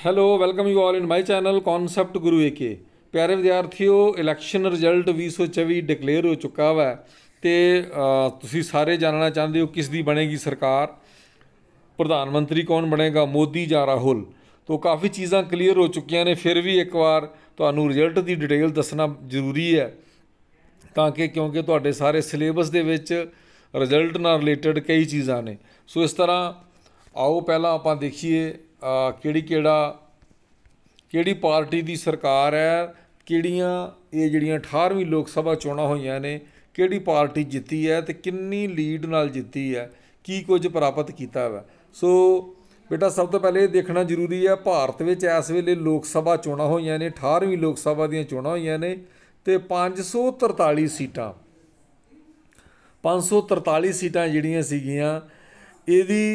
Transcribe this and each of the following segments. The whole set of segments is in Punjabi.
Hello welcome you all in my channel Concept Guru ए प्यारे विद्यार्थियों इलैक्शन रिजल्ट 2024 डिकलेयर हो चुका वा तो तुसी सारे जानना चाहते हो किस दी बनेगी सरकार, प्रधानमंत्री कौन बनेगा, मोदी या राहुल। तो काफ़ी चीज़ां क्लीयर हो चुकियां ने, फिर भी एक बार तुहानू रिजल्ट की डिटेल दसना जरूरी है ताकि क्योंकि तुहाडे सारे सिलेबस दे विच रिजल्ट नाल रिलेटेड कई चीज़ां ने। सो इस तरह आओ पहला आपां देखिए किहड़ी पार्टी की सरकार है, किहड़ियां ये जिहड़ियां 18वीं लोक सभा चोणां होईयां ने, किहड़ी पार्टी जित्ती है तो किन्नी लीड नाल जित्ती है, की कुछ प्राप्त किया है। सो बेटा सब तो पहले देखना जरूरी है भारत में इस वेले लोक सभा चोणां होईयां ने, 18वीं लोक सभा दीयां चोणां होईयां ने ते 543 सीटां 543 सीटां जिहड़ियां सीगियां ਇਹਦੀ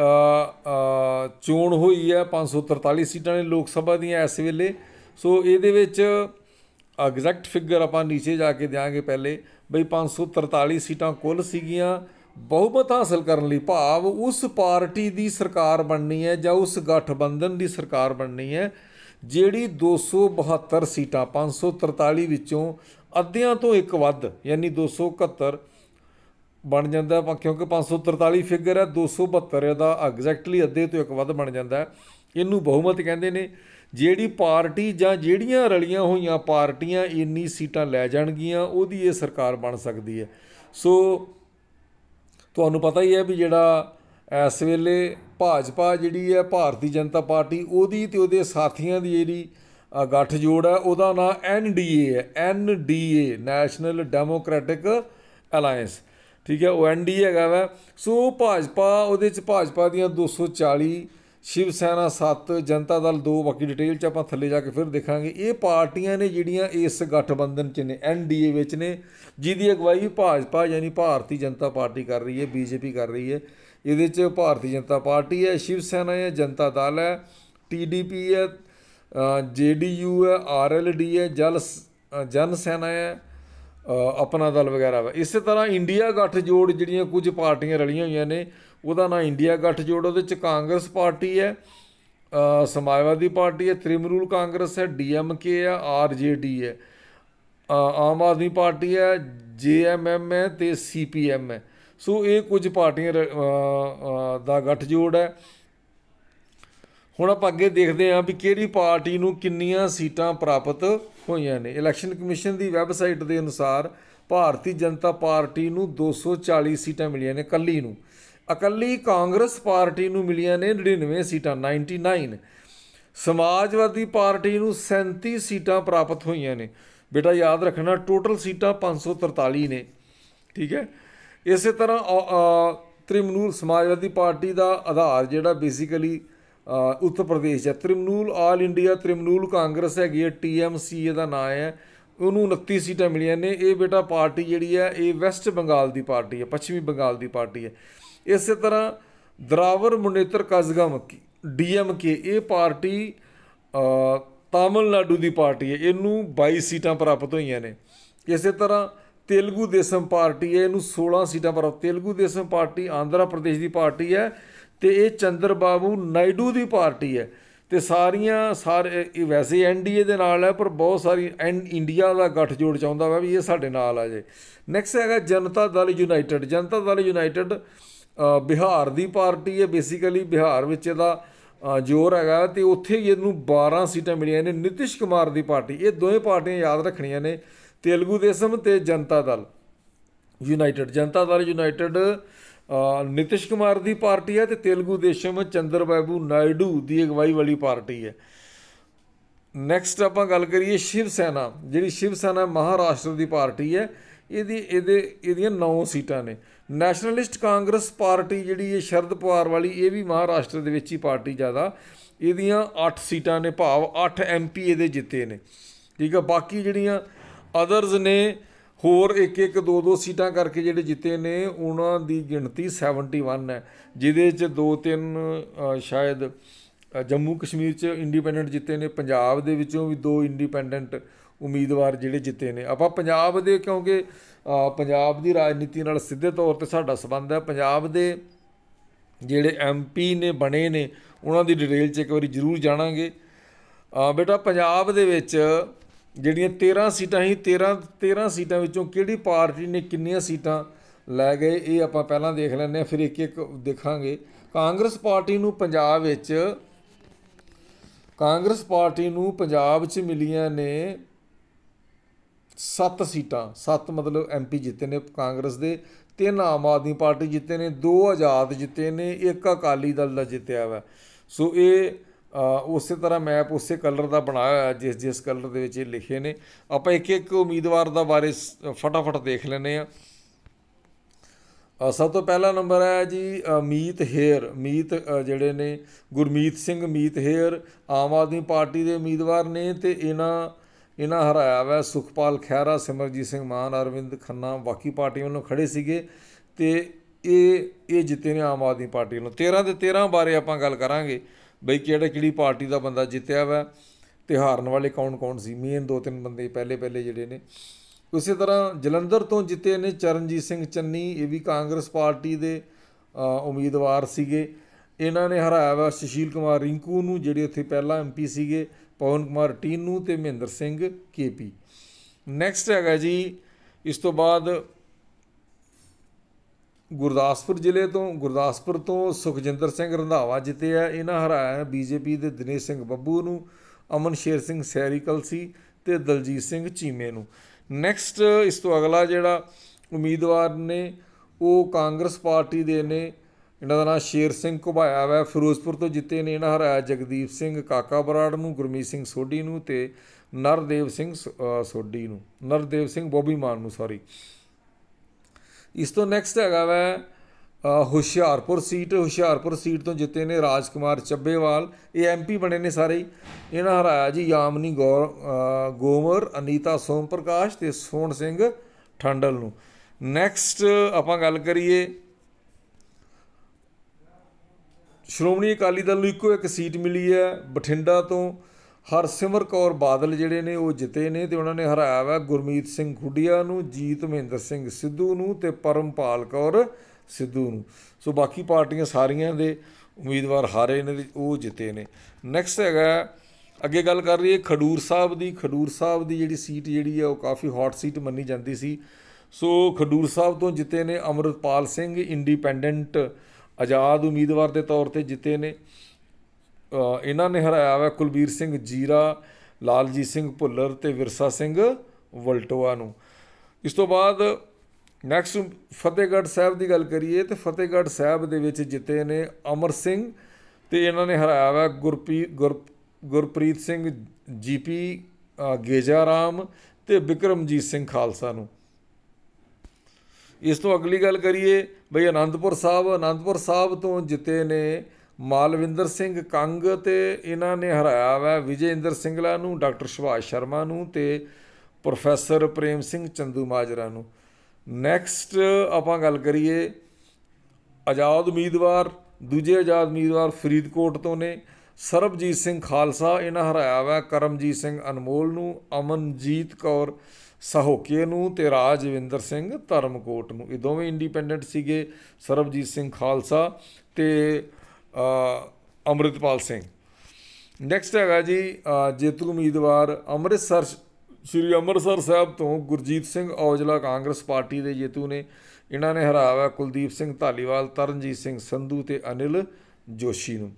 ਚੋਣ ਹੋਈ ਹੈ। 543 ਸੀਟਾਂ ਨੇ ਲੋਕ ਸਭਾ ਦੀਆਂ ਇਸ ਵੇਲੇ। ਸੋ ਇਹਦੇ ਵਿੱਚ ਐਗਜ਼ੈਕਟ ਫਿਗਰ ਆਪਾਂ ਨੀਚੇ ਜਾ ਕੇ ਦਿਆਂਗੇ ਪਹਿਲੇ ਬਈ 543 ਸੀਟਾਂ ਕੁੱਲ ਸੀਗੀਆਂ। ਬਹੁਮਤ ਹਾਸਲ ਕਰਨ ਲਈ ਭਾਵ ਉਸ ਪਾਰਟੀ ਦੀ ਸਰਕਾਰ ਬਣਨੀ ਹੈ ਜਾਂ ਉਸ ਗਠਬੰਧਨ ਦੀ ਸਰਕਾਰ ਬਣਨੀ ਹੈ ਜਿਹੜੀ 272 ਸੀਟਾਂ 543 ਵਿੱਚੋਂ ਅੱਧਿਆਂ ਤੋਂ ਇੱਕ ਵੱਧ ਯਾਨੀ 271 बन जाता है, क्योंकि 543 फिगर है, 272 का एग्जैक्टली अद्धे तो एक वध बन जाता है। इनू बहुमत कहते हैं। जिहड़ी पार्टी जां जिहड़ियां रलियां होईयां पार्टियां इन्नी सीटां लै जाणगियां उहदी ये सरकार बन सकती है। सो तुहानूं पता ही है भी जिहड़ा इस वेले भाजपा जिहड़ी है भारतीय जनता पार्टी उहदी ते उहदे साथियां दी जिहड़ी गठजोड़ है उहदा नाम NDA है। NDA नैशनल डेमोक्रेटिक अलायंस, ठीक है, वो NDA हैगा वै। सो भाजपा उहदे च भाजपा दियां 240, शिव सेना 7, जनता दल 2, बाकी डिटेल च आपां थल्ले जाके फिर देखांगे। ये पार्टियां ने जिहड़ियां इस गठबंधन च ने NDA विच ने, जिहदी अगवाई भाजपा यानी भारतीय जनता पार्टी कर रही है, BJP कर रही है। इहदे च भारतीय जनता पार्टी है, शिव सेना है, जनता दल है, TDP है, JDU है, RLD है, जन सेना है, अपना दल वगैरह वा। इस तरह इंडिया गठजोड़ जिहड़ियां कुछ पार्टियां रलियां होईयां ने उहदा नाम इंडिया गठजोड़। उहदे च कांग्रेस पार्टी है, समाजवादी पार्टी है, तृणमूल कांग्रेस है, DMK है, RJD है, आम आदमी पार्टी है, JMM है ते CPM है। सो ये कुछ पार्टियां दा गठजोड़ है। हुण आपां अगे देखते हैं भी किहड़ी पार्टी नूं किन्नियां सीटां प्राप्त होईयां ने। इलैक्शन कमीशन की वैबसाइट के अनुसार भारतीय जनता पार्टी नूं 240 सीटां मिलियां ने कल्ली नूं। अकल्ली कांग्रेस पार्टी नूं मिलियां ने 99 सीटां 99। समाजवादी पार्टी नूं 37 सीटां प्राप्त होईयां ने। बेटा याद रखना टोटल सीटां 543 ने, ठीक है। इस तरह तृणमूल समाजवादी पार्टी का आधार जिहड़ा बेसिकली उत्तर प्रदेश है। तृणमूल ऑल इंडिया तृणमूल कांग्रेस हैगी है, TMC का नाम है, उन्होंने 29 सीटां मिलियां ने। ये बेटा पार्टी जिहड़ी है ये वैस्ट बंगाल की पार्टी है, पश्चिमी बंगाल की पार्टी है। इस तरह द्राविड़ मुनेत्र कज़गम DMK ये पार्टी तमिलनाडु की पार्टी है, इनू 22 सीटां प्राप्त होईयां ने। इस तरह तेलुगु देशम पार्टी है, इनू 16 सीटां प्राप्त। तेलुगु देशम पार्टी आंध्र प्रदेश की पार्टी है तो ये चंद्रबाबू नायडू की पार्टी है। तो सारे वैसे NDA के नाल है पर बहुत सारी इंडिया का गठजोड़ चाहता वा भी ये साडे नाल आ जाए। नैक्सट है जनता दल यूनाइटेड। जनता दल यूनाइटेड बिहार की पार्टी है, बेसिकली बिहार विच इहदा जोर है तो उत्थे इनू 12 सीटां मिलियां ने। नीतीश कुमार की पार्टी, ये दोवें पार्टियां याद रखनियां ने, तेलुगु देशम ते जनता दल यूनाइटेड। जनता दल यूनाइटेड नीतीश कुमार की पार्टी है तो तेलुगु देशम चंद्रबाबू नायडू की अगवाई वाली पार्टी है। नैक्सट आप गल करिए शिव सेना। जी शिव सेना महाराष्ट्र की पार्टी है, ये 9 सीटां ने। नैशनलिस्ट कांग्रेस पार्टी जी शरद पवार वाली ये भी महाराष्ट्र के ही पार्टी ज़्यादा, ये 8 सीटां ने भाव 8 MP ये जिते ने, ठीक है। बाकी जिहड़ियां अदर्स ने होर एक 2 सीटां करके जिहड़े जिते ने उन्हां दी गिणती 71 है, जिहदे च 2-3 शायद जम्मू कश्मीर च इंडिपेंडेंट जिते ने, पंजाब दे विचों भी 2 इंडिपेंडेंट उम्मीदवार जिहड़े जिते ने। आपां पंजाब दे क्योंकि पंजाब की राजनीति नाल सीधे तौर पर साडा संबंध है, पंजाब दे जिहड़े MP ने बने ने ਉਹਨਾਂ ਦੀ ਡਿਟੇਲ 'ਚ ਇੱਕ ਵਾਰੀ ਜ਼ਰੂਰ ਜਾਣਾਂਗੇ। ਬੇਟਾ ਪੰਜਾਬ ਦੇ ਵਿੱਚ ਜਿਹੜੀਆਂ 13 ਸੀਟਾਂ ਸੀ, 13 ਸੀਟਾਂ ਵਿੱਚੋਂ ਕਿਹੜੀ ਪਾਰਟੀ ਨੇ ਕਿੰਨੀਆਂ ਸੀਟਾਂ ਲੈ ਗਏ, ਇਹ ਆਪਾਂ ਪਹਿਲਾਂ ਦੇਖ ਲੈਂਦੇ ਹਾਂ, ਫਿਰ ਇੱਕ ਇੱਕ ਦੇਖਾਂਗੇ। ਕਾਂਗਰਸ ਪਾਰਟੀ ਨੂੰ ਪੰਜਾਬ 'ਚ ਮਿਲੀਆਂ ਨੇ 7 ਸੀਟਾਂ। 7 ਮਤਲਬ MP ਜਿੱਤੇ ਨੇ ਕਾਂਗਰਸ ਦੇ, 3 ਆਮ ਆਦਮੀ ਪਾਰਟੀ ਜਿੱਤੇ ਨੇ, 2 ਆਜ਼ਾਦ ਜਿੱਤੇ ਨੇ, 1 ਅਕਾਲੀ ਦਲ ਦਾ ਜਿੱਤਿਆ ਵਾ। ਸੋ ਇਹ ਉਸੇ ਤਰ੍ਹਾਂ ਮੈਪ ਉਸੇ ਕਲਰ ਦਾ ਬਣਾਇਆ ਹੋਇਆ ਜਿਸ ਕਲਰ ਦੇ ਵਿੱਚ ਇਹ ਲਿਖੇ ਨੇ। ਆਪਾਂ ਇੱਕ ਇੱਕ ਉਮੀਦਵਾਰ ਦਾ ਬਾਰੇ ਫਟਾਫਟ ਦੇਖ ਲੈਂਦੇ ਹਾਂ। ਸਭ ਤੋਂ ਪਹਿਲਾ ਨੰਬਰ ਹੈ ਜੀ ਮੀਤ ਹੇਅਰ। ਜਿਹੜੇ ਨੇ ਗੁਰਮੀਤ ਸਿੰਘ ਮੀਤ ਹੇਅਰ ਆਮ ਆਦਮੀ ਪਾਰਟੀ ਦੇ ਉਮੀਦਵਾਰ ਨੇ, ਅਤੇ ਇਹਨਾਂ ਹਰਾਇਆ ਵਾ ਸੁਖਪਾਲ ਖਹਿਰਾ, ਸਿਮਰਜੀਤ ਸਿੰਘ ਮਾਨ, ਅਰਵਿੰਦ ਖੰਨਾ, ਬਾਕੀ ਪਾਰਟੀਆਂ ਵੱਲੋਂ ਖੜੇ ਸੀਗੇ, ਅਤੇ ਇਹ ਜਿੱਤੇ ਨੇ ਆਮ ਆਦਮੀ ਪਾਰਟੀ ਵੱਲੋਂ। 13 ਦੇ 13 ਬਾਰੇ ਆਪਾਂ ਗੱਲ ਕਰਾਂਗੇ ਬਈ ਕਿਹੜੀ ਪਾਰਟੀ ਦਾ ਬੰਦਾ ਜਿੱਤਿਆ ਵਾ, ਅਤੇ ਹਾਰਨ ਵਾਲੇ ਕੌਣ ਸੀ। ਮੇਨ 2-3 ਬੰਦੇ ਪਹਿਲੇ ਜਿਹੜੇ ਨੇ। ਉਸੇ ਤਰ੍ਹਾਂ ਜਲੰਧਰ ਤੋਂ ਜਿੱਤੇ ਨੇ ਚਰਨਜੀਤ ਸਿੰਘ ਚੰਨੀ, ਇਹ ਵੀ ਕਾਂਗਰਸ ਪਾਰਟੀ ਦੇ ਉਮੀਦਵਾਰ ਸੀਗੇ। ਇਹਨਾਂ ਨੇ ਹਰਾਇਆ ਵਾ ਸੁਸ਼ੀਲ ਕੁਮਾਰ ਰਿੰਕੂ ਨੂੰ, ਜਿਹੜੇ ਉੱਥੇ ਪਹਿਲਾਂ MP ਸੀਗੇ, ਪਵਨ ਕੁਮਾਰ ਟੀਨੂ ਅਤੇ ਮਹਿੰਦਰ ਸਿੰਘ KP। ਨੈਕਸਟ ਹੈਗਾ ਜੀ ਇਸ ਤੋਂ ਬਾਅਦ ਗੁਰਦਾਸਪੁਰ ਤੋਂ ਸੁਖਜਿੰਦਰ ਸਿੰਘ ਰੰਧਾਵਾ ਜਿੱਤੇ ਆ। ਇਹਨਾਂ ਹਰਾਇਆ BJP ਦੇ ਦਿਨੇਸ਼ ਸਿੰਘ ਬੱਬੂ ਨੂੰ, ਅਮਨ ਸ਼ੇਰ ਸਿੰਘ ਸੈਰੀ ਕਲਸੀ ਅਤੇ ਦਲਜੀਤ ਸਿੰਘ ਚੀਮੇ ਨੂੰ। ਨੈਕਸਟ ਇਸ ਤੋਂ ਅਗਲਾ ਜਿਹੜਾ ਉਮੀਦਵਾਰ ਨੇ ਉਹ ਕਾਂਗਰਸ ਪਾਰਟੀ ਦੇ ਨੇ, ਇਹਨਾਂ ਦਾ ਨਾਂ ਸ਼ੇਰ ਸਿੰਘ ਘੁਬਾਇਆ ਵਾ, ਫਿਰੋਜ਼ਪੁਰ ਤੋਂ ਜਿੱਤੇ ਨੇ। ਇਹਨਾਂ ਹਰਾਇਆ ਜਗਦੀਪ ਸਿੰਘ ਕਾਕਾ ਬਰਾੜ ਨੂੰ, ਗੁਰਮੀਤ ਸਿੰਘ ਸੋਢੀ ਨੂੰ ਅਤੇ ਨਰਦੇਵ ਸਿੰਘ ਬੋਬੀ ਮਾਨ ਨੂੰ, ਸੌਰੀ। ਇਸ ਤੋਂ ਨੈਕਸਟ ਹੈਗਾ ਵਾ ਹੁਸ਼ਿਆਰਪੁਰ ਸੀਟ ਤੋਂ ਜਿੱਤੇ ਨੇ ਰਾਜ ਕੁਮਾਰ ਚੱਬੇਵਾਲ, ਇਹ MP ਬਣੇ ਨੇ ਸਾਰੇ ਹੀ। ਇਹਨਾਂ ਹਰਾਇਆ ਜੀ ਯਾਮਨੀ ਗੋਮਰ, ਅਨੀਤਾ ਸੋਮ ਪ੍ਰਕਾਸ਼ ਅਤੇ ਸੋਹਣ ਸਿੰਘ ਠੰਡਲ ਨੂੰ। ਨੈਕਸਟ ਆਪਾਂ ਗੱਲ ਕਰੀਏ ਸ਼੍ਰੋਮਣੀ ਅਕਾਲੀ ਦਲ ਨੂੰ ਇੱਕੋ ਇੱਕ ਸੀਟ ਮਿਲੀ ਹੈ ਬਠਿੰਡਾ ਤੋਂ। ਹਰਸਿਮਰ ਕੌਰ ਬਾਦਲ ਜਿਹੜੇ ਨੇ ਉਹ ਜਿੱਤੇ ਨੇ, ਅਤੇ ਉਹਨਾਂ ਨੇ ਹਰਾਇਆ ਵਾ ਗੁਰਮੀਤ ਸਿੰਘ ਖੁੱਡੀਆ ਨੂੰ, ਜੀਤ ਮਹਿੰਦਰ ਸਿੰਘ ਸਿੱਧੂ ਨੂੰ ਅਤੇ ਪਰਮਪਾਲ ਕੌਰ ਸਿੱਧੂ ਨੂੰ। ਸੋ ਬਾਕੀ ਪਾਰਟੀਆਂ ਸਾਰੀਆਂ ਦੇ ਉਮੀਦਵਾਰ ਹਾਰੇ ਨੇ, ਉਹ ਜਿੱਤੇ ਨੇ। ਨੈਕਸਟ ਹੈਗਾ ਅੱਗੇ ਗੱਲ ਕਰ ਰਹੀ ਹੈ ਖਡੂਰ ਸਾਹਿਬ ਦੀ ਜਿਹੜੀ ਸੀਟ ਜਿਹੜੀ ਹੈ ਉਹ ਕਾਫੀ ਹੌਟ ਸੀਟ ਮੰਨੀ ਜਾਂਦੀ ਸੀ। ਸੋ ਖਡੂਰ ਸਾਹਿਬ ਤੋਂ ਜਿੱਤੇ ਨੇ ਅੰਮ੍ਰਿਤਪਾਲ ਸਿੰਘ, ਇੰਡੀਪੈਂਡੈਂਟ ਆਜ਼ਾਦ ਉਮੀਦਵਾਰ ਦੇ ਤੌਰ 'ਤੇ ਜਿੱਤੇ ਨੇ। ਇਹਨਾਂ ਨੇ ਹਰਾਇਆ ਵਾ ਕੁਲਬੀਰ ਸਿੰਘ ਜੀਰਾ, ਲਾਲਜੀਤ ਸਿੰਘ ਭੁੱਲਰ ਅਤੇ ਵਿਰਸਾ ਸਿੰਘ ਵਲਟੋਆ ਨੂੰ। ਇਸ ਤੋਂ ਬਾਅਦ ਨੈਕਸਟ ਫਤਿਹਗੜ੍ਹ ਸਾਹਿਬ ਦੀ ਗੱਲ ਕਰੀਏ ਤਾਂ ਫਤਿਹਗੜ੍ਹ ਸਾਹਿਬ ਦੇ ਵਿੱਚ ਜਿੱਤੇ ਨੇ ਅਮਰ ਸਿੰਘ, ਅਤੇ ਇਹਨਾਂ ਨੇ ਹਰਾਇਆ ਵਾ ਗੁਰਪ੍ਰੀਤ ਸਿੰਘ GP ਗੇਜਾ ਰਾਮ ਅਤੇ ਬਿਕਰਮਜੀਤ ਸਿੰਘ ਖਾਲਸਾ ਨੂੰ। ਇਸ ਤੋਂ ਅਗਲੀ ਗੱਲ ਕਰੀਏ ਬਈ ਅਨੰਦਪੁਰ ਸਾਹਿਬ ਤੋਂ ਜਿੱਤੇ ਨੇ ਮਾਲਵਿੰਦਰ ਸਿੰਘ ਕੰਗ, ਅਤੇ ਇਹਨਾਂ ਨੇ ਹਰਾਇਆ ਵਾ ਵਿਜੇਇੰਦਰ ਸਿੰਗਲਾ ਨੂੰ, ਡਾਕਟਰ ਸੁਭਾਸ਼ ਸ਼ਰਮਾ ਨੂੰ ਅਤੇ ਪ੍ਰੋਫੈਸਰ ਪ੍ਰੇਮ ਸਿੰਘ ਚੰਦੂ ਮਾਜਰਾ ਨੂੰ। ਨੈਕਸਟ ਆਪਾਂ ਗੱਲ ਕਰੀਏ ਦੂਜੇ ਆਜ਼ਾਦ ਉਮੀਦਵਾਰ ਫਰੀਦਕੋਟ ਤੋਂ ਨੇ ਸਰਬਜੀਤ ਸਿੰਘ ਖਾਲਸਾ, ਇਹਨਾਂ ਹਰਾਇਆ ਵਾ ਕਰਮਜੀਤ ਸਿੰਘ ਅਨਮੋਲ ਨੂੰ, ਅਮਨਜੀਤ ਕੌਰ ਸਹੋਕੇ ਨੂੰ ਅਤੇ ਰਾਜਵਿੰਦਰ ਸਿੰਘ ਧਰਮਕੋਟ ਨੂੰ। ਇਹ ਦੋਵੇਂ ਇੰਡੀਪੈਂਡੈਂਟ ਸੀਗੇ, ਸਰਬਜੀਤ ਸਿੰਘ ਖਾਲਸਾ ਅਤੇ ਅੰਮ੍ਰਿਤਪਾਲ ਸਿੰਘ। ਨੈਕਸਟ ਹੈਗਾ ਜੀ ਜੇਤੂ ਉਮੀਦਵਾਰ ਸ਼੍ਰੀ ਅੰਮ੍ਰਿਤਸਰ ਸਾਹਿਬ ਤੋਂ ਗੁਰਜੀਤ ਸਿੰਘ ਔਜਲਾ ਕਾਂਗਰਸ ਪਾਰਟੀ ਦੇ ਜੇਤੂ ਨੇ। ਇਹਨਾਂ ਨੇ ਹਰਾਇਆ ਵਾ ਕੁਲਦੀਪ ਸਿੰਘ ਧਾਲੀਵਾਲ, ਤਰਨਜੀਤ ਸਿੰਘ ਸੰਧੂ ਅਤੇ ਅਨਿਲ ਜੋਸ਼ੀ ਨੂੰ।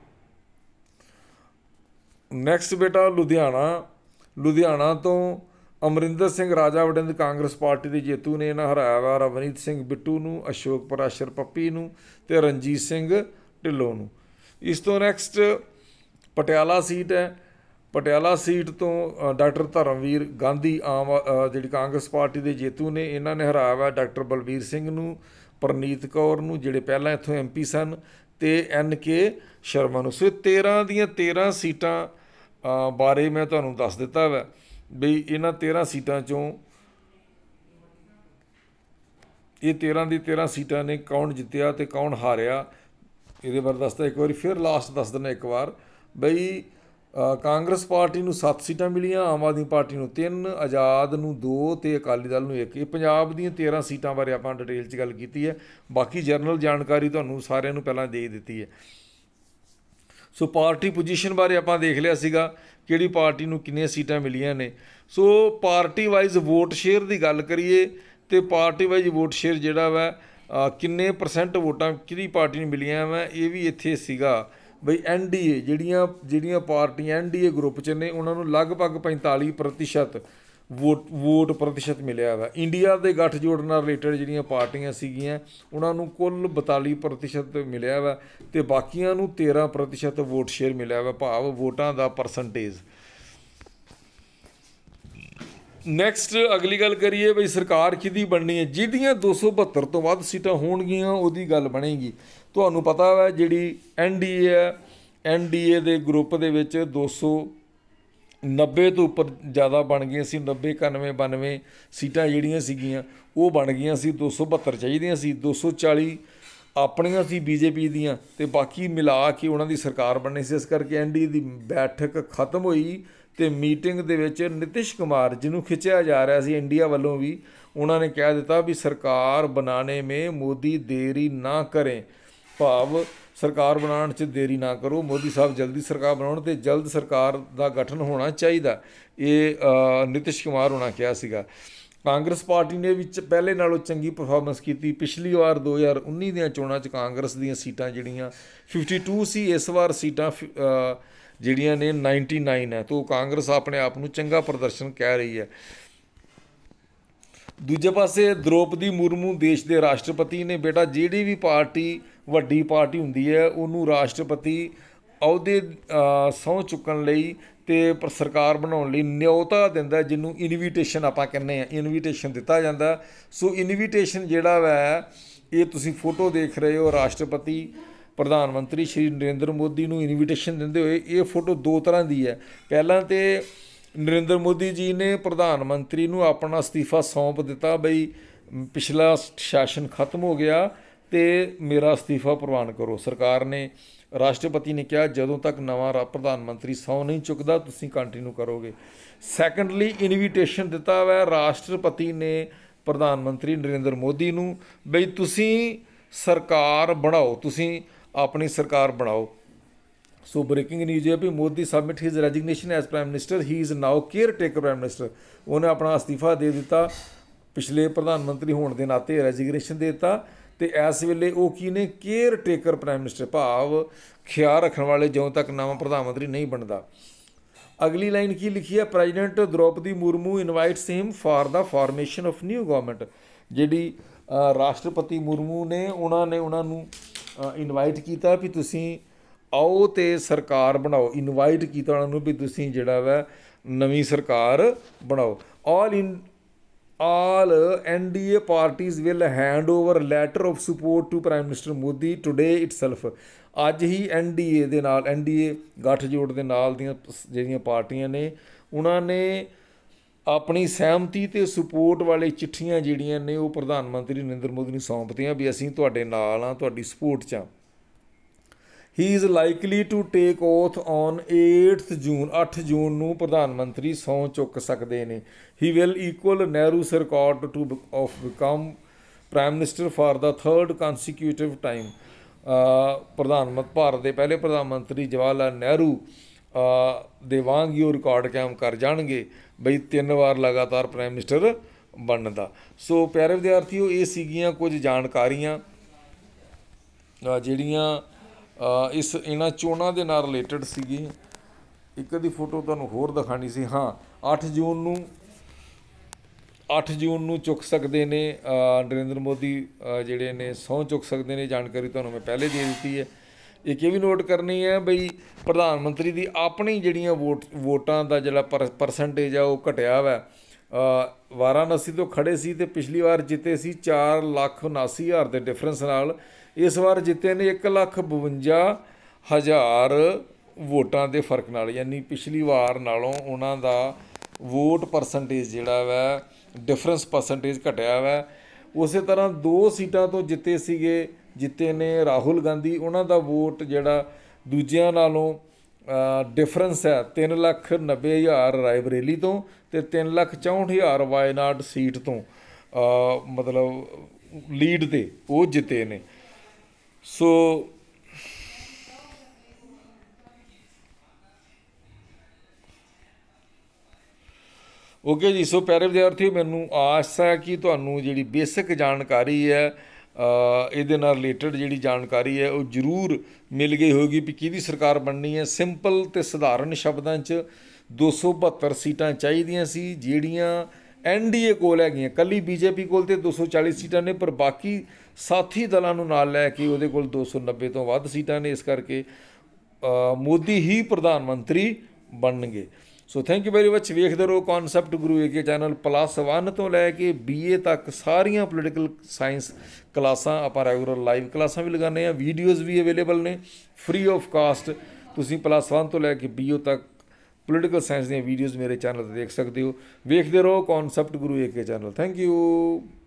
ਨੈਕਸਟ ਬੇਟਾ ਲੁਧਿਆਣਾ ਤੋਂ ਅਮਰਿੰਦਰ ਸਿੰਘ ਰਾਜਾ ਵੜਿੰਦ ਕਾਂਗਰਸ ਪਾਰਟੀ ਦੇ ਜੇਤੂ ਨੇ। ਇਹਨਾਂ ਹਰਾਇਆ ਵਾ ਰਵਨੀਤ ਸਿੰਘ ਬਿੱਟੂ ਨੂੰ, ਅਸ਼ੋਕ ਪਰਾਸ਼ਰ ਪੱਪੀ ਨੂੰ ਅਤੇ ਰਣਜੀਤ ਸਿੰਘ ਢਿੱਲੋਂ ਨੂੰ। ਇਸ ਤੋਂ ਨੈਕਸਟ ਪਟਿਆਲਾ ਸੀਟ ਤੋਂ ਡਾਕਟਰ ਧਰਮਵੀਰ ਗਾਂਧੀ ਜਿਹੜੀ ਕਾਂਗਰਸ ਪਾਰਟੀ ਦੇ ਜੇਤੂ ਨੇ। ਇਹਨਾਂ ਨੇ ਹਰਾਇਆ ਵਾ ਡਾਕਟਰ ਬਲਬੀਰ ਸਿੰਘ ਨੂੰ, ਪ੍ਰਨੀਤ ਕੌਰ ਨੂੰ ਜਿਹੜੇ ਪਹਿਲਾਂ ਇੱਥੋਂ MP ਸਨ, ਅਤੇ NK ਸ਼ਰਮਾ ਨੂੰ। ਸੋ 13 ਦੀਆਂ 13 ਸੀਟਾਂ ਬਾਰੇ ਮੈਂ ਤੁਹਾਨੂੰ ਦੱਸ ਦਿੱਤਾ ਵਾ ਬਈ ਇਹਨਾਂ 13 ਸੀਟਾਂ 'ਚੋਂ ਇਹ 13 ਦੀ 13 ਸੀਟਾਂ ਨੇ ਕੌਣ ਜਿੱਤਿਆ ਅਤੇ ਕੌਣ ਹਾਰਿਆ, ਇਹਦੇ ਬਾਰੇ ਦੱਸਦਾ। ਇੱਕ ਵਾਰੀ ਫਿਰ ਲਾਸਟ ਦੱਸ ਦਿੰਦਾ ਇੱਕ ਵਾਰ ਬਈ ਕਾਂਗਰਸ ਪਾਰਟੀ ਨੂੰ 7 ਸੀਟਾਂ ਮਿਲੀਆਂ, ਆਮ ਆਦਮੀ ਪਾਰਟੀ ਨੂੰ 3, ਆਜ਼ਾਦ ਨੂੰ 2 ਅਤੇ ਅਕਾਲੀ ਦਲ ਨੂੰ 1। ਇਹ ਪੰਜਾਬ ਦੀਆਂ 13 ਸੀਟਾਂ ਬਾਰੇ ਆਪਾਂ ਡਿਟੇਲ 'ਚ ਗੱਲ ਕੀਤੀ ਹੈ। ਬਾਕੀ ਜਨਰਲ ਜਾਣਕਾਰੀ ਤੁਹਾਨੂੰ ਸਾਰਿਆਂ ਨੂੰ ਪਹਿਲਾਂ ਦੇ ਦਿੱਤੀ ਹੈ। ਸੋ ਪਾਰਟੀ ਪੋਜੀਸ਼ਨ ਬਾਰੇ ਆਪਾਂ ਦੇਖ ਲਿਆ ਸੀਗਾ ਕਿਹੜੀ ਪਾਰਟੀ ਨੂੰ ਕਿੰਨੀਆਂ ਸੀਟਾਂ ਮਿਲੀਆਂ ਨੇ। So party wise vote share ਦੀ ਗੱਲ ਕਰੀਏ ਤੇ ਪਾਰਟੀ ਵਾਈਜ਼ ਵੋਟ ਸ਼ੇਅਰ ਜਿਹੜਾ ਵਾ ਕਿੰਨੇ % ਵੋਟਾਂ ਕਿਹੜੀ ਪਾਰਟੀ ਨੂੰ ਮਿਲੀਆਂ ਵਾ ਇਹ ਵੀ ਇੱਥੇ ਸੀਗਾ ਬਈ NDA ਜਿਹੜੀਆਂ ਪਾਰਟੀਆਂ NDA ਗਰੁੱਪ 'ਚ ਨੇ ਉਹਨਾਂ ਨੂੰ ਲਗਭਗ 45% ਵੋਟ ਪ੍ਰਤੀਸ਼ਤ ਮਿਲਿਆ ਵਾ। ਇੰਡੀਆ ਦੇ ਗੱਠਜੋੜ ਨਾਲ ਰਿਲੇਟਡ ਜਿਹੜੀਆਂ ਪਾਰਟੀਆਂ ਸੀਗੀਆਂ ਉਹਨਾਂ ਨੂੰ ਕੁੱਲ 42% ਮਿਲਿਆ ਵਾ ਤੇ ਬਾਕੀਆਂ ਨੂੰ 13% ਵੋਟ ਸ਼ੇਅਰ ਮਿਲਿਆ ਵਾ, ਭਾਵ ਵੋਟਾਂ ਦਾ ਪਰਸੈਂਟੇਜ। ਨੈਕਸਟ ਅਗਲੀ ਗੱਲ ਕਰੀਏ ਬਈ ਸਰਕਾਰ ਕਿਹਦੀ ਬਣਨੀ ਹੈ। ਜਿਹਦੀਆਂ 272 ਤੋਂ ਵੱਧ ਸੀਟਾਂ ਹੋਣਗੀਆਂ ਉਹਦੀ ਗੱਲ ਬਣੇਗੀ। ਤੁਹਾਨੂੰ ਪਤਾ ਵਾ ਜਿਹੜੀ NDA ਹੈ, NDA ਦੇ ਗਰੁੱਪ ਦੇ ਵਿੱਚ 290 ਤੋਂ ਉੱਪਰ ਜ਼ਿਆਦਾ ਬਣ ਗਈਆਂ ਸੀ। 90, 91, 92 ਸੀਟਾਂ ਜਿਹੜੀਆਂ ਸੀਗੀਆਂ ਉਹ ਬਣ ਗਈਆਂ ਸੀ। 272 ਚਾਹੀਦੀਆਂ ਸੀ, 240 ਆਪਣੀਆਂ ਸੀ BJP ਦੀਆਂ ਤੇ ਬਾਕੀ ਮਿਲਾ ਕੇ ਉਹਨਾਂ ਦੀ ਸਰਕਾਰ ਬਣਨੀ ਸੀ। ਇਸ ਕਰਕੇ NDA ਦੀ ਬੈਠਕ ਖਤਮ ਹੋਈ ਤੇ ਮੀਟਿੰਗ ਦੇ ਵਿੱਚ ਨਿਤਿਸ਼ ਕੁਮਾਰ ਜਿਹਨੂੰ ਖਿੱਚਿਆ ਜਾ ਰਿਹਾ ਸੀ ਇੰਡੀਆ ਵੱਲੋਂ ਵੀ, ਉਹਨਾਂ ਨੇ ਕਹਿ ਦਿੱਤਾ ਵੀ ਸਰਕਾਰ ਬਣਾने में ਮੋਦੀ ਦੇਰੀ ਨਾ ਕਰੇ, ਭਾਵ ਸਰਕਾਰ ਬਣਾਉਣ 'ਚ ਦੇਰੀ ਨਾ ਕਰੋ, ਮੋਦੀ ਸਾਹਿਬ ਜਲਦੀ ਸਰਕਾਰ ਬਣਾਉਣ ਤੇ ਜਲਦ ਸਰਕਾਰ ਦਾ ਗਠਨ ਹੋਣਾ ਚਾਹੀਦਾ। ਇਹ ਨਿਤਿਸ਼ ਕੁਮਾਰ ਹੋਣਾ ਕਿਹਾ ਸੀਗਾ। ਕਾਂਗਰਸ ਪਾਰਟੀ ਨੇ ਵਿੱਚ ਪਹਿਲੇ ਨਾਲੋਂ ਚੰਗੀ ਪਰਫਾਰਮੈਂਸ ਕੀਤੀ। ਪਿਛਲੀ ਵਾਰ 2019 ਦੀਆਂ ਚੋਣਾਂ 'ਚ ਕਾਂਗਰਸ ਦੀਆਂ ਸੀਟਾਂ ਜਿਹੜੀਆਂ 52 ਸੀ, ਇਸ ਵਾਰ ਸੀਟਾਂ ਜਿਹੜੀਆਂ ਨੇ 99 ਹੈ। ਤਾਂ ਕਾਂਗਰਸ ਆਪਣੇ ਆਪ ਨੂੰ ਚੰਗਾ ਪ੍ਰਦਰਸ਼ਨ ਕਹਿ ਰਹੀ ਹੈ। ਦੂਜੇ ਪਾਸੇ ਦ੍ਰੋਪਦੀ ਮੁਰਮੂ ਦੇਸ਼ ਦੇ ਰਾਸ਼ਟਰਪਤੀ ਨੇ। ਬੇਟਾ ਜਿਹੜੀ ਵੀ ਪਾਰਟੀ ਵੱਡੀ ਪਾਰਟੀ ਹੁੰਦੀ ਹੈ ਉਹਨੂੰ ਰਾਸ਼ਟਰਪਤੀ ਅਹੁਦੇ ਸਹੁੰ ਚੁੱਕਣ ਲਈ ਤੇ ਸਰਕਾਰ ਬਣਾਉਣ ਲਈ ਨਿਯੋਤਾ ਦਿੰਦਾ, ਜਿਹਨੂੰ ਇਨਵੀਟੇਸ਼ਨ ਆਪਾਂ ਕਹਿੰਦੇ ਹਾਂ, ਇਨਵੀਟੇਸ਼ਨ ਦਿੱਤਾ ਜਾਂਦਾ। ਸੋ ਇਨਵੀਟੇਸ਼ਨ ਜਿਹੜਾ ਵਾ ਇਹ ਤੁਸੀਂ ਫੋਟੋ ਦੇਖ ਰਹੇ ਹੋ, ਰਾਸ਼ਟਰਪਤੀ ਪ੍ਰਧਾਨ ਮੰਤਰੀ ਸ਼੍ਰੀ ਨਰਿੰਦਰ ਮੋਦੀ ਨੂੰ ਇਨਵੀਟੇਸ਼ਨ ਦਿੰਦੇ ਹੋਏ। ਇਹ ਫੋਟੋ ਦੋ ਤਰ੍ਹਾਂ ਦੀ ਹੈ। ਪਹਿਲਾਂ ਤਾਂ ਨਰਿੰਦਰ ਮੋਦੀ ਜੀ ਨੇ ਪ੍ਰਧਾਨ ਮੰਤਰੀ ਨੂੰ ਆਪਣਾ ਅਸਤੀਫਾ ਸੌਂਪ ਦਿੱਤਾ ਬਈ ਪਿਛਲਾ ਸ਼ਾਸਨ ਖਤਮ ਹੋ ਗਿਆ ਤੇ ਮੇਰਾ ਅਸਤੀਫਾ ਪ੍ਰਵਾਨ ਕਰੋ। ਸਰਕਾਰ ਨੇ, ਰਾਸ਼ਟਰਪਤੀ ਨੇ ਕਿਹਾ ਜਦੋਂ ਤੱਕ ਨਵਾਂ ਪ੍ਰਧਾਨ ਮੰਤਰੀ ਸਹੁੰ ਨਹੀਂ ਚੁੱਕਦਾ ਤੁਸੀਂ ਕੰਟੀਨਿਊ ਕਰੋਗੇ। ਸੈਕੰਡਲੀ ਇਨਵੀਟੇਸ਼ਨ ਦਿੱਤਾ ਵਾ ਰਾਸ਼ਟਰਪਤੀ ਨੇ ਪ੍ਰਧਾਨ ਮੰਤਰੀ ਨਰਿੰਦਰ ਮੋਦੀ ਨੂੰ ਬਈ ਤੁਸੀਂ ਸਰਕਾਰ ਬਣਾਓ, ਤੁਸੀਂ ਆਪਣੀ ਸਰਕਾਰ ਬਣਾਓ। ਸੋ ਬ੍ਰੇਕਿੰਗ ਨਿਊਜ਼ ਹੈ ਵੀ Modi submit his resignation as prime minister, he is now caretaker prime minister. ਉਹਨੇ ਆਪਣਾ ਅਸਤੀਫਾ ਦੇ ਦਿੱਤਾ, ਪਿਛਲੇ ਪ੍ਰਧਾਨ ਮੰਤਰੀ ਹੋਣ ਦੇ ਨਾਤੇ ਰੈਜਿਗਨੇਸ਼ਨ ਦੇ ਦਿੱਤਾ ਤੇ ਇਸ ਵੇਲੇ ਉਹ ਕੀ ਨੇ, ਕੇਅਰ ਟੇਕਰ ਪ੍ਰਾਈਮ ਮਿਨਿਸਟਰ, ਭਾਵ ਖਿਆਲ ਰੱਖਣ ਵਾਲੇ ਜਦੋਂ ਤੱਕ ਨਵਾਂ ਪ੍ਰਧਾਨ ਮੰਤਰੀ ਨਹੀਂ ਬਣਦਾ। ਅਗਲੀ ਲਾਈਨ ਕੀ ਲਿਖੀ ਹੈ, president Droupadi Murmu invites him for the formation of new government. ਜਿਹੜੀ ਰਾਸ਼ਟਰਪਤੀ ਮੁਰਮੂ ਨੇ ਉਹਨਾਂ ਨੂੰ ਇਨਵਾਈਟ ਕੀਤਾ ਵੀ ਤੁਸੀਂ ਆਓ ਤੇ ਸਰਕਾਰ ਬਣਾਓ। ਇਨਵਾਈਟ ਕੀਤਾ ਉਹਨਾਂ ਨੂੰ ਵੀ ਤੁਸੀਂ ਜਿਹੜਾ ਵਾ ਨਵੀਂ ਸਰਕਾਰ ਬਣਾਓ। all NDA parties will hand over letter of support to Prime Minister Modi today itself। ਅੱਜ ਹੀ NDA ਦੇ ਨਾਲ, NDA ਗੱਠਜੋੜ ਦੇ ਨਾਲ ਦੀਆਂ ਜਿਹੜੀਆਂ ਪਾਰਟੀਆਂ ਨੇ ਉਹਨਾਂ ਨੇ ਆਪਣੀ ਸਹਿਮਤੀ ਤੇ ਸਪੋਰਟ ਵਾਲੇ ਚਿੱਠੀਆਂ ਜਿਹੜੀਆਂ ਨੇ ਉਹ ਪ੍ਰਧਾਨ ਮੰਤਰੀ ਨਰਿੰਦਰ ਮੋਦੀ ਨੂੰ ਸੌਂਪਦੀਆਂ ਵੀ ਅਸੀਂ ਤੁਹਾਡੇ ਨਾਲ ਹਾਂ, ਤੁਹਾਡੀ ਸਪੋਰਟ 'ਚ ਹਾਂ। He is likely to take oath on 8 June, 8 June ਨੂੰ ਪ੍ਰਧਾਨ ਮੰਤਰੀ ਸਹੁੰ ਚੁੱਕ ਸਕਦੇ ਨੇ। He will equal Nehru's record to of become prime minister for the 3rd consecutive time. ਭਾਰਤ ਦੇ ਪਹਿਲੇ ਪ੍ਰਧਾਨ ਮੰਤਰੀ ਜਵਾਹਰ ਲਾਲ ਨਹਿਰੂ ਦੇ ਵਾਂਗ ਹੀ ਉਹ ਰਿਕਾਰਡ ਕਾਇਮ ਕਰ ਜਾਣਗੇ ਬਈ 3 ਵਾਰ ਲਗਾਤਾਰ ਪ੍ਰਾਈਮ ਮਿਨਿਸਟਰ ਬਣਨ ਦਾ। ਸੋ ਪਿਆਰੇ ਵਿਦਿਆਰਥੀਓ, ਇਹ ਸੀਗੀਆਂ ਕੁਝ ਜਾਣਕਾਰੀਆਂ ਜਿਹੜੀਆਂ ਇਹਨਾਂ ਚੋਣਾਂ ਦੇ ਨਾਲ ਰਿਲੇਟਡ ਸੀਗੀ। ਇੱਕ ਦੀ ਫੋਟੋ ਤੁਹਾਨੂੰ ਹੋਰ ਦਿਖਾਣੀ ਸੀ। ਹਾਂ, 8 ਜੂਨ ਨੂੰ ਚੁੱਕ ਸਕਦੇ ਨੇ ਨਰਿੰਦਰ ਮੋਦੀ ਜਿਹੜੇ ਨੇ ਸਹੁੰ ਚੁੱਕ ਸਕਦੇ ਨੇ। ਜਾਣਕਾਰੀ ਤੁਹਾਨੂੰ ਮੈਂ ਪਹਿਲੇ ਦੇ ਦਿੱਤੀ ਹੈ। ਇੱਕ ਇਹ ਵੀ ਨੋਟ ਕਰਨੀ ਹੈ ਬਈ ਪ੍ਰਧਾਨ ਮੰਤਰੀ ਦੀ ਆਪਣੀ ਜਿਹੜੀਆਂ ਵੋਟਾਂ ਦਾ ਜਿਹੜਾ ਪਰਸੈਂਟੇਜ ਆ ਉਹ ਘਟਿਆ ਵਾ। ਵਾਰਾਣਸੀ ਤੋਂ ਖੜੇ ਸੀ ਤੇ ਪਿਛਲੀ ਵਾਰ ਜਿੱਤੇ ਸੀ 4,79,000 ਦੇ ਡਿਫਰੈਂਸ ਨਾਲ। ਇਸ ਵਾਰ ਜਿੱਤੇ ਨੇ 1,52,000 ਵੋਟਾਂ ਦੇ ਫਰਕ ਨਾਲ, ਯਾਨੀ ਪਿਛਲੀ ਵਾਰ ਨਾਲੋਂ ਉਹਨਾਂ ਦਾ ਵੋਟ ਪਰਸੈਂਟੇਜ ਜਿਹੜਾ ਵਾ ਡਿਫਰੈਂਸ ਪਰਸੈਂਟੇਜ ਘਟਿਆ ਵਾ। ਉਸੇ ਤਰ੍ਹਾਂ 2 ਸੀਟਾਂ ਤੋਂ ਜਿੱਤੇ ਨੇ ਰਾਹੁਲ ਗਾਂਧੀ, ਉਹਨਾਂ ਦਾ ਵੋਟ ਜਿਹੜਾ ਦੂਜਿਆਂ ਨਾਲੋਂ ਡਿਫਰੈਂਸ ਹੈ 3,90,000 ਰਾਏਬਰੇਲੀ ਤੋਂ ਤੇ 3,64,000 ਵਾਇਨਾਡ ਸੀਟ ਤੋਂ, ਮਤਲਬ ਲੀਡ ਤੇ ਉਹ ਜਿੱਤੇ ਨੇ। ਸੋ ਓਕੇ ਜੀ। ਸੋ ਪਿਆਰੇ ਵਿਦਿਆਰਥੀਓ, ਮੈਨੂੰ ਆਸ ਹੈ ਕਿ ਤੁਹਾਨੂੰ ਜਿਹੜੀ ਬੇਸਿਕ ਜਾਣਕਾਰੀ ਹੈ ਇਹਦੇ ਨਾਲ ਰਿਲੇਟਡ ਜਿਹੜੀ ਜਾਣਕਾਰੀ ਹੈ ਉਹ ਜ਼ਰੂਰ ਮਿਲ ਗਈ ਹੋਵੇਗੀ ਵੀ ਕਿਹਦੀ ਸਰਕਾਰ ਬਣਨੀ ਹੈ। ਸਿੰਪਲ ਅਤੇ ਸਧਾਰਨ ਸ਼ਬਦਾਂ 'ਚ 272 ਸੀਟਾਂ ਚਾਹੀਦੀਆਂ ਸੀ, ਜਿਹੜੀਆਂ NDA ਕੋਲ ਹੈਗੀਆਂ। ਕੱਲੀ BJP ਕੋਲ ਤੇ 240 ਸੀਟਾਂ ਨੇ, ਪਰ ਬਾਕੀ ਸਾਥੀ ਦਲਾਂ ਨੂੰ ਨਾਲ ਲੈ ਕੇ ਉਹਦੇ ਕੋਲ 290 ਤੋਂ ਵੱਧ ਸੀਟਾਂ ਨੇ। ਇਸ ਕਰਕੇ ਮੋਦੀ ਹੀ ਪ੍ਰਧਾਨ ਮੰਤਰੀ ਬਣਨਗੇ। So thank you very much. ਵੇਖਦੇ ਰਹੋ ਕਨਸੈਪਟ ਗੁਰੂ AK ਚੈਨਲ। +1 ਤੋਂ ਲੈ ਕੇ BA ਤੱਕ ਸਾਰੀਆਂ ਪੋਲੀਟੀਕਲ ਸਾਇੰਸ ਕਲਾਸਾਂ ਆਪਾਂ ਰੈਗੂਲਰ ਲਾਈਵ ਕਲਾਸਾਂ ਵੀ ਲਗਾਉਂਦੇ ਹਾਂ, ਵੀਡੀਓਜ਼ ਵੀ ਅਵੇਲੇਬਲ ਨੇ ਫ੍ਰੀ ਆਫ ਕਾਸਟ। ਤੁਸੀਂ +1 ਤੋਂ ਲੈ ਕੇ BO ਤੱਕ ਪੋਲੀਟੀਕਲ ਸਾਇੰਸ ਦੀਆਂ ਵੀਡੀਓਜ਼ ਮੇਰੇ ਚੈਨਲ 'ਤੇ ਦੇਖ ਸਕਦੇ ਹੋ। ਵੇਖਦੇ ਰਹੋ concept Guru AK channel. Thank you.